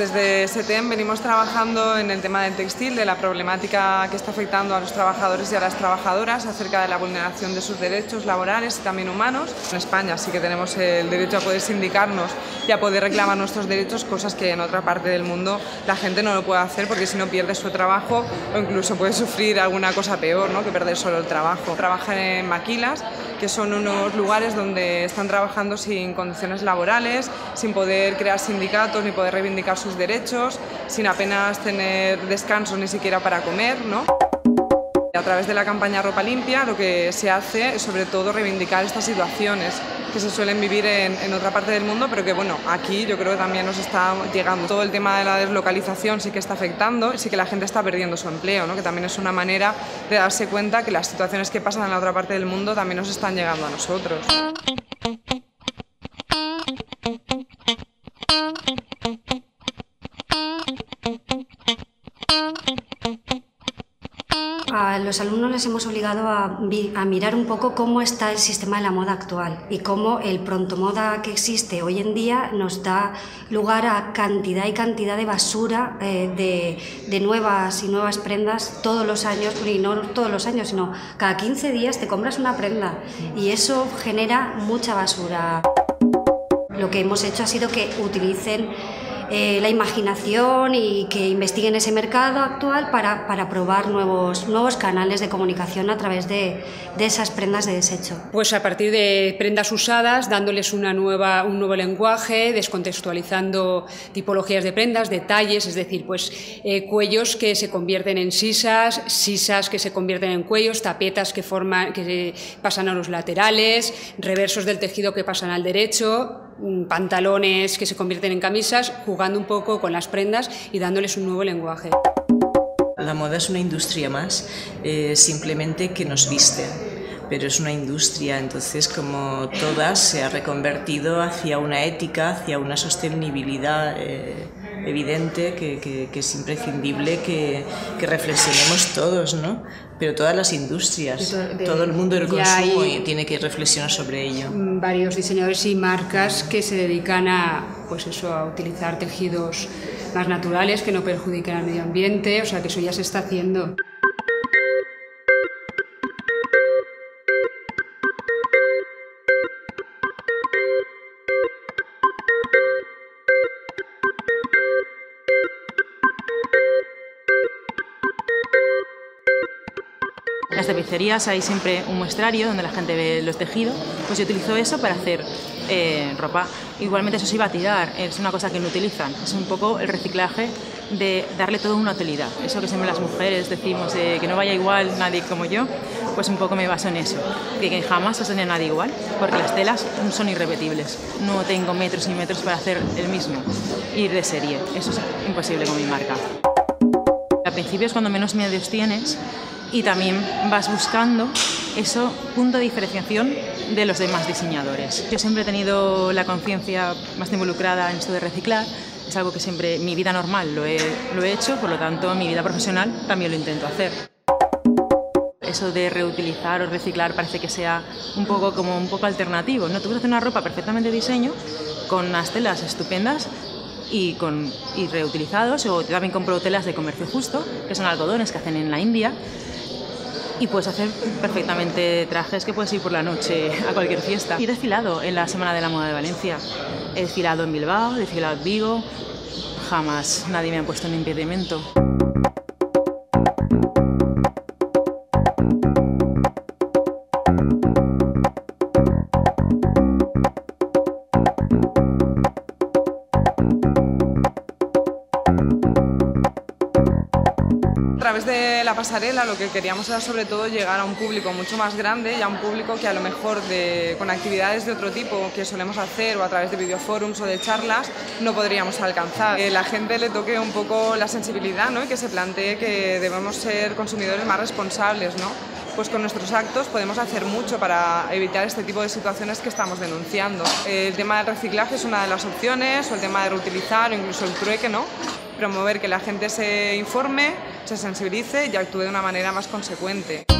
desde SETEM venimos trabajando en el tema del textil, de la problemática que está afectando a los trabajadores y a las trabajadoras acerca de la vulneración de sus derechos laborales y también humanos. En España sí que tenemos el derecho a poder sindicarnos y a poder reclamar nuestros derechos, cosas que en otra parte del mundo la gente no lo puede hacer porque si no pierde su trabajo o incluso puede sufrir alguna cosa peor, ¿no?, que perder solo el trabajo. Trabajan en maquilas, que son unos lugares donde están trabajando sin condiciones laborales, sin poder crear sindicatos ni poder reivindicar sus derechos, sin apenas tener descanso ni siquiera para comer, ¿no? A través de la campaña Ropa Limpia lo que se hace es sobre todo reivindicar estas situaciones que se suelen vivir en otra parte del mundo, pero que bueno, aquí yo creo que también nos está llegando. Todo el tema de la deslocalización sí que está afectando y sí que la gente está perdiendo su empleo, ¿no?, que también es una manera de darse cuenta que las situaciones que pasan en la otra parte del mundo también nos están llegando a nosotros. A los alumnos les hemos obligado a mirar un poco cómo está el sistema de la moda actual y cómo el pronto moda que existe hoy en día nos da lugar a cantidad y cantidad de basura de nuevas y nuevas prendas todos los años, y no todos los años, sino cada 15 días te compras una prenda y eso genera mucha basura. Lo que hemos hecho ha sido que utilicen la imaginación y que investiguen ese mercado actual para probar nuevos canales de comunicación a través de esas prendas de desecho. Pues a partir de prendas usadas, dándoles un nuevo lenguaje, descontextualizando tipologías de prendas, detalles, es decir, pues cuellos que se convierten en sisas, sisas que se convierten en cuellos, tapetas que pasan a los laterales, reversos del tejido que pasan al derecho, pantalones que se convierten en camisas, jugando un poco con las prendas y dándoles un nuevo lenguaje. La moda es una industria más, simplemente que nos viste, pero es una industria, entonces como todas se ha reconvertido hacia una ética, hacia una sostenibilidad evidente que es imprescindible que reflexionemos todos, ¿no? Pero todas las industrias, todo el mundo del consumo tiene que reflexionar sobre ello. Varios diseñadores y marcas que se dedican pues eso, a utilizar tejidos más naturales que no perjudiquen al medio ambiente, o sea que eso ya se está haciendo. En las tapicerías hay siempre un muestrario donde la gente ve los tejidos, pues yo utilizo eso para hacer ropa. Igualmente eso se iba a tirar, es una cosa que no utilizan, es un poco el reciclaje de darle toda una utilidad. Eso que siempre las mujeres decimos, que no vaya igual nadie como yo, pues un poco me baso en eso, que jamás os tenía nadie igual, porque las telas son irrepetibles, no tengo metros y metros para hacer el mismo, ir de serie, eso es imposible con mi marca. Al principio es cuando menos medios tienes, y también vas buscando ese punto de diferenciación de los demás diseñadores. Yo siempre he tenido la conciencia más involucrada en esto de reciclar, es algo que siempre, mi vida normal lo he hecho, por lo tanto en mi vida profesional también lo intento hacer. Eso de reutilizar o reciclar parece que sea un poco alternativo, ¿no? Tú puedes hacer una ropa perfectamente de diseño, con unas telas estupendas, y reutilizados, o también compro telas de comercio justo, que son algodones que hacen en la India, y puedes hacer perfectamente trajes que puedes ir por la noche a cualquier fiesta. Y he desfilado en la Semana de la Moda de Valencia, he desfilado en Bilbao, he desfilado en Vigo, jamás nadie me ha puesto un impedimento. A través de la pasarela lo que queríamos era sobre todo llegar a un público mucho más grande y a un público que a lo mejor con actividades de otro tipo que solemos hacer o a través de videoforums o de charlas no podríamos alcanzar. Que la gente le toque un poco la sensibilidad, ¿no?, y que se plantee que debemos ser consumidores más responsables, ¿no? Pues con nuestros actos podemos hacer mucho para evitar este tipo de situaciones que estamos denunciando. El tema del reciclaje es una de las opciones, o el tema de reutilizar o incluso el trueque, ¿no? Promover que la gente se informe, se sensibilice y actúe de una manera más consecuente.